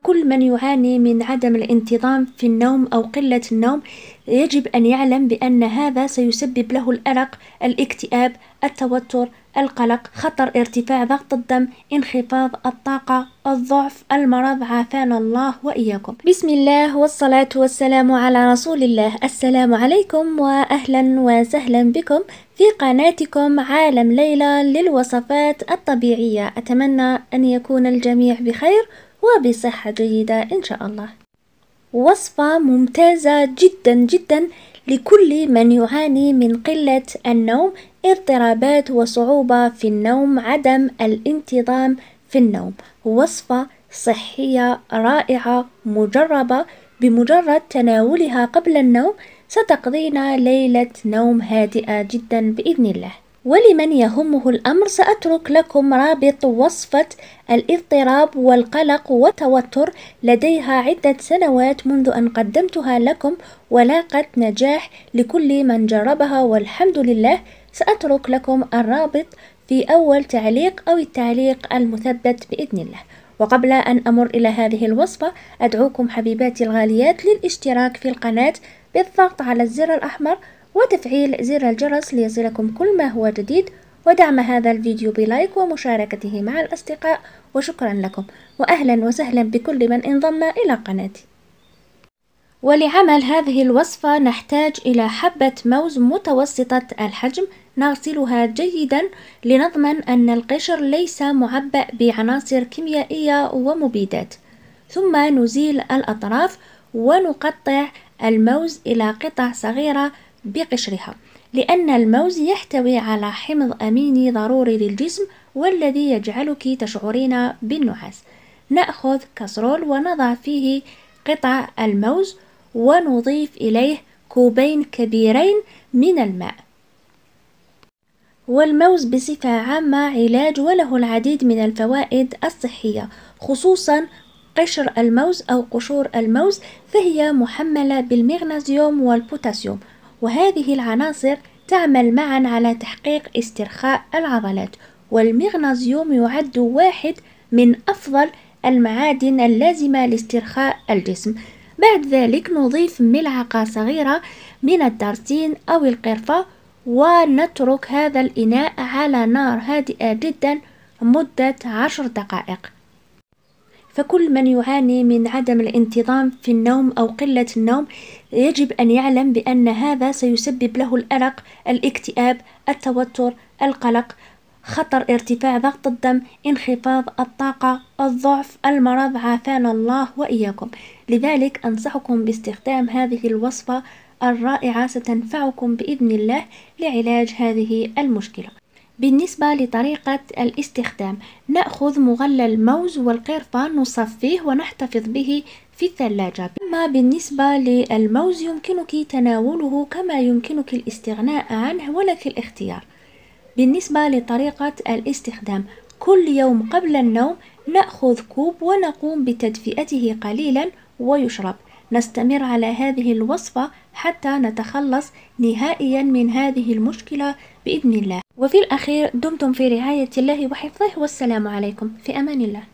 كل من يعاني من عدم الانتظام في النوم أو قلة النوم يجب أن يعلم بأن هذا سيسبب له الأرق، الاكتئاب، التوتر، القلق، خطر ارتفاع ضغط الدم، انخفاض الطاقة، الضعف، المرض، عافانا الله وإياكم. بسم الله والصلاة والسلام على رسول الله. السلام عليكم وأهلا وسهلا بكم في قناتكم عالم ليلى للوصفات الطبيعية. أتمنى أن يكون الجميع بخير وبصحة جيدة إن شاء الله. وصفة ممتازة جدا جدا لكل من يعاني من قلة النوم، اضطرابات وصعوبة في النوم، عدم الانتظام في النوم. وصفة صحية رائعة مجربة، بمجرد تناولها قبل النوم ستقضينا ليلة نوم هادئة جدا بإذن الله. ولمن يهمه الأمر سأترك لكم رابط وصفة الاضطراب والقلق والتوتر، لديها عدة سنوات منذ أن قدمتها لكم ولاقت نجاح لكل من جربها والحمد لله. سأترك لكم الرابط في أول تعليق أو التعليق المثبت بإذن الله. وقبل أن أمر إلى هذه الوصفة أدعوكم حبيباتي الغاليات للاشتراك في القناة بالضغط على الزر الأحمر وتفعيل زر الجرس ليصلكم كل ما هو جديد، ودعم هذا الفيديو بلايك ومشاركته مع الأصدقاء، وشكرا لكم وأهلا وسهلا بكل من انضم إلى قناتي. ولعمل هذه الوصفة نحتاج إلى حبة موز متوسطة الحجم، نغسلها جيدا لنضمن أن القشر ليس معبأ بعناصر كيميائية ومبيدات، ثم نزيل الأطراف ونقطع الموز إلى قطع صغيرة بقشرها، لأن الموز يحتوي على حمض أميني ضروري للجسم والذي يجعلك تشعرين بالنعاس. نأخذ كسرول ونضع فيه قطع الموز ونضيف إليه كوبين كبيرين من الماء. والموز بصفة عامة علاج وله العديد من الفوائد الصحية، خصوصا قشر الموز أو قشور الموز، فهي محملة بالمغنيسيوم والبوتاسيوم، وهذه العناصر تعمل معا على تحقيق استرخاء العضلات. والمغنيسيوم يعد واحد من أفضل المعادن اللازمة لاسترخاء الجسم. بعد ذلك نضيف ملعقة صغيرة من الدارسين أو القرفة ونترك هذا الإناء على نار هادئة جدا مدة 10 دقائق. فكل من يعاني من عدم الانتظام في النوم أو قلة النوم يجب أن يعلم بأن هذا سيسبب له الأرق، الاكتئاب، التوتر، القلق، خطر ارتفاع ضغط الدم، انخفاض الطاقة، الضعف، المرض، عافانا الله وإياكم. لذلك أنصحكم باستخدام هذه الوصفة الرائعة، ستنفعكم بإذن الله لعلاج هذه المشكلة. بالنسبة لطريقة الاستخدام، نأخذ مغلى الموز والقرفة نصفيه ونحتفظ به في الثلاجة. أما بالنسبة للموز يمكنك تناوله كما يمكنك الاستغناء عنه ولك الاختيار. بالنسبة لطريقة الاستخدام، كل يوم قبل النوم نأخذ كوب ونقوم بتدفئته قليلا ويشرب. نستمر على هذه الوصفة حتى نتخلص نهائيا من هذه المشكلة بإذن الله. وفي الأخير دمتم في رعاية الله وحفظه، والسلام عليكم، في أمان الله.